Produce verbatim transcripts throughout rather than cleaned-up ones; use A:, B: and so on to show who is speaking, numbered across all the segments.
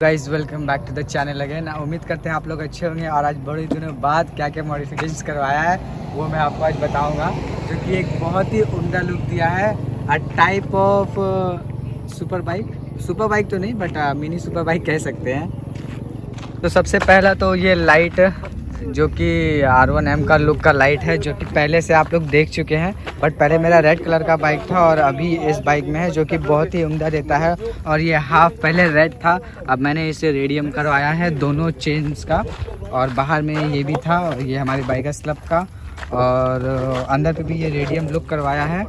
A: Guys welcome back to the channel again. उम्मीद करते हैं आप लोग अच्छे होंगे। और आज बड़े दिनों बाद क्या क्या मॉडिफिकेशंस करवाया है वो मैं आपको आज बताऊंगा, जो कि एक बहुत ही उम्दा लुक दिया है। A type of super bike, super bike तो नहीं बट मिनी सुपर बाइक कह सकते हैं। तो सबसे पहला तो ये लाइट, जो कि आर वन एम का लुक का लाइट है, जो कि पहले से आप लोग देख चुके हैं। बट पहले मेरा रेड कलर का बाइक था और अभी इस बाइक में है, जो कि बहुत ही उम्दा देता है। और ये हाफ पहले रेड था, अब मैंने इसे रेडियम करवाया है दोनों चेन्स का। और बाहर में ये भी था, और ये हमारी बाइक है स्लब का, और अंदर पे भी ये रेडियम लुक करवाया है।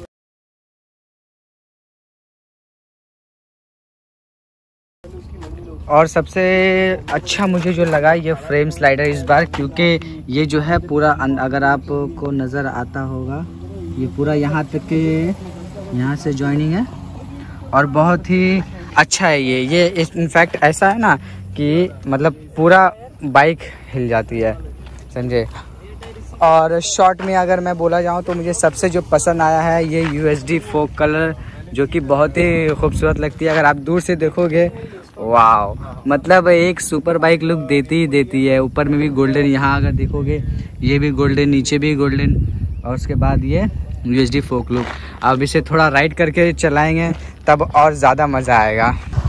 A: और सबसे अच्छा मुझे जो लगा ये फ्रेम स्लाइडर इस बार, क्योंकि ये जो है पूरा, अगर आपको नज़र आता होगा, ये पूरा यहाँ तक के यहाँ से जॉइनिंग है और बहुत ही अच्छा है ये ये इनफैक्ट ऐसा है ना कि मतलब पूरा बाइक हिल जाती है, समझे। और शॉर्ट में अगर मैं बोला जाऊँ तो मुझे सबसे जो पसंद आया है ये U S D folk colour, जो कि बहुत ही खूबसूरत लगती है। अगर आप दूर से देखोगे, वाव, मतलब एक सुपर बाइक लुक देती ही देती है। ऊपर में भी गोल्डन, यहाँ अगर देखोगे ये भी गोल्डन, नीचे भी गोल्डन, और उसके बाद ये U S D folk look. अब इसे थोड़ा राइड करके चलाएंगे तब और ज़्यादा मज़ा आएगा।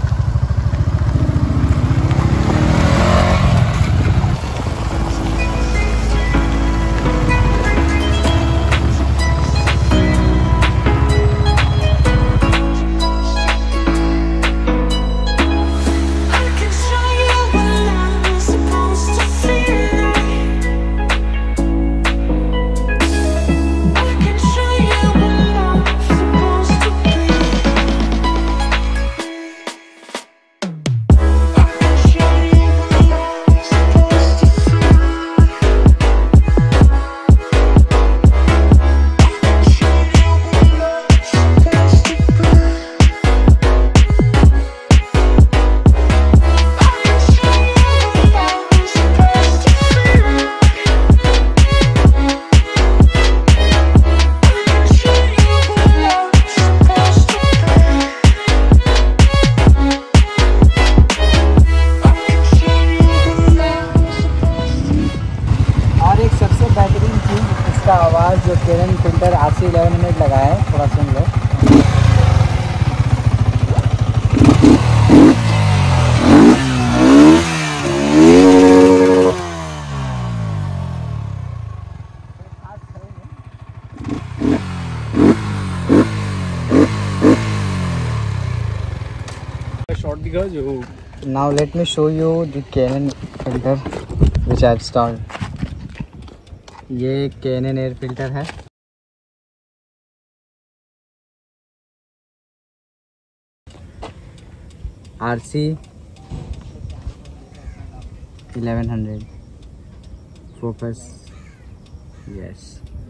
A: इसका आवाज़ जो K N filter R C eleven में लगाया है, थोड़ा सुन लो।
B: शॉट दिखा जो।
A: Now let me show you the K N filter which I have installed. ये केनन एयर फिल्टर है। R C eleven hundred focus, yes.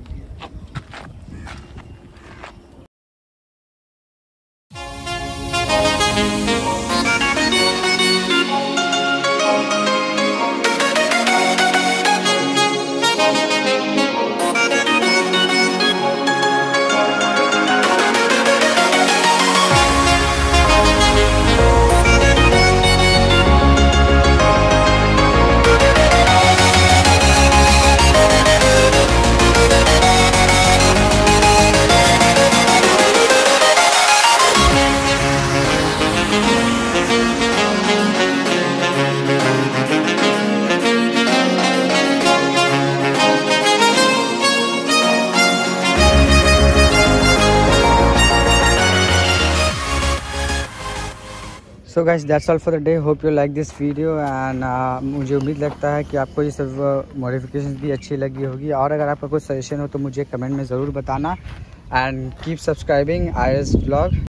A: So guys that's all for the day. Hope you like this video and मुझे उम्मीद लगता है कि आपको ये सब मॉडिफिकेशंस भी अच्छी लगी होगी। और अगर आपका कोई सजेशन हो तो मुझे कमेंट में ज़रूर बताना। And keep subscribing I S vlog.